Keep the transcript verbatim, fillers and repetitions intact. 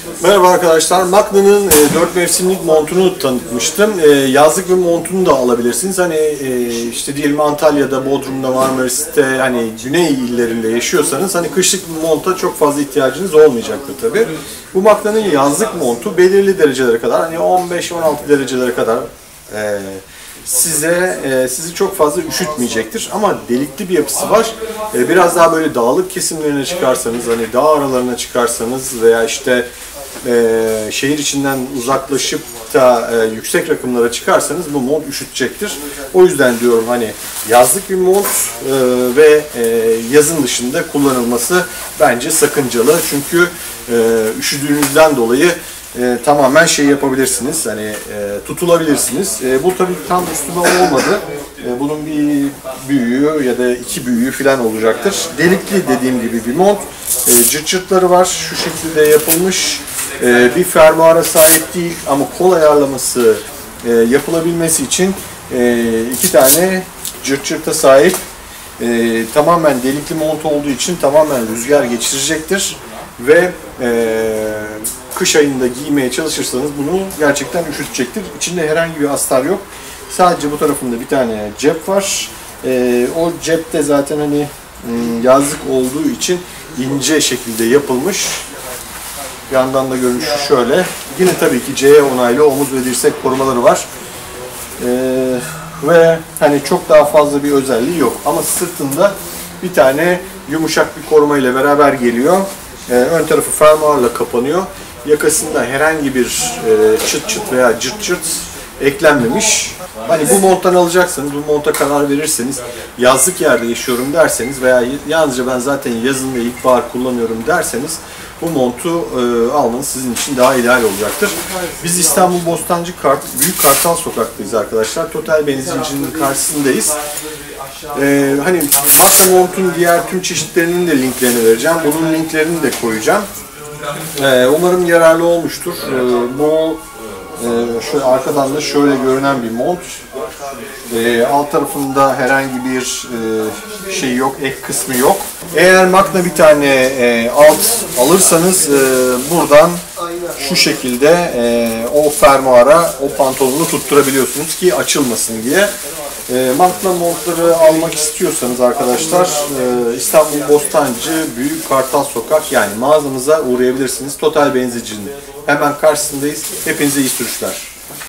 Merhaba arkadaşlar. Magna'nın e, dört mevsimlik montunu tanıtmıştım. E, yazlık bir montunu da alabilirsiniz. Hani e, işte diyelim Antalya'da, Bodrum'da, Marmaris'te, hani güney illerinde yaşıyorsanız hani kışlık bir monta çok fazla ihtiyacınız olmayacaktır tabii. Bu Magna'nın yazlık montu belirli derecelere kadar, hani on beş on altı derecelere kadar e, size e, sizi çok fazla üşütmeyecektir. Ama delikli bir yapısı var. E, biraz daha böyle dağlık kesimlerine çıkarsanız, hani dağ aralarına çıkarsanız veya işte e, şehir içinden uzaklaşıp da e, yüksek rakımlara çıkarsanız bu mont üşütecektir. O yüzden diyorum hani yazlık bir mont e, ve e, yazın dışında kullanılması bence sakıncalı. Çünkü e, üşüdüğünüzden dolayı E, tamamen şey yapabilirsiniz, hani e, tutulabilirsiniz. E, bu tabii tam üstüme olmadı. E, bunun bir büyüğü ya da iki büyüğü falan olacaktır. Delikli dediğim gibi bir mont. E, cırt cırtları var, şu şekilde yapılmış. E, bir fermuara sahip değil ama kol ayarlaması e, yapılabilmesi için e, iki tane cırt cırta sahip. E, tamamen delikli mont olduğu için tamamen rüzgar geçirecektir. Ve e, kış ayında giymeye çalışırsanız bunu gerçekten üşütecektir. İçinde herhangi bir astar yok. Sadece bu tarafında bir tane cep var. E, o cep de zaten hani yazlık olduğu için ince şekilde yapılmış. Yandan da görünüşü şöyle. Yine tabii ki C E onaylı omuz ve dirsek korumaları var. E, ve hani çok daha fazla bir özelliği yok. Ama sırtında bir tane yumuşak bir koruma ile beraber geliyor. Ee, ön tarafı fermuarla kapanıyor. Yakasında herhangi bir e, çıt çıt veya cırt cırt eklenmemiş. Hani bu monttan alacaksanız, bu monta karar verirseniz, yazlık yerde yaşıyorum derseniz veya yalnızca ben zaten yazın ve ilkbahar kullanıyorum derseniz bu montu e, almanız sizin için daha ideal olacaktır. Biz İstanbul Bostancı Kart, Büyük Kartal Sokak'tayız arkadaşlar. Total benzincinin karşısındayız. Ee, hani Magna montun diğer tüm çeşitlerinin de linklerini vereceğim. Bunun linklerini de koyacağım. Ee, umarım yararlı olmuştur. Ee, bu e, şöyle arkadan da şöyle görünen bir mont. Ee, alt tarafında herhangi bir e, şey yok, ek kısmı yok. Eğer Magna bir tane e, alt alırsanız e, buradan şu şekilde e, o fermuara o pantolonu tutturabiliyorsunuz ki açılmasın diye. E, Magna montları almak istiyorsanız arkadaşlar e, İstanbul Bostancı Büyük Kartal Sokak, yani mağazamıza uğrayabilirsiniz. Total Benzinci'nin hemen karşısındayız. Hepinize iyi sürüşler.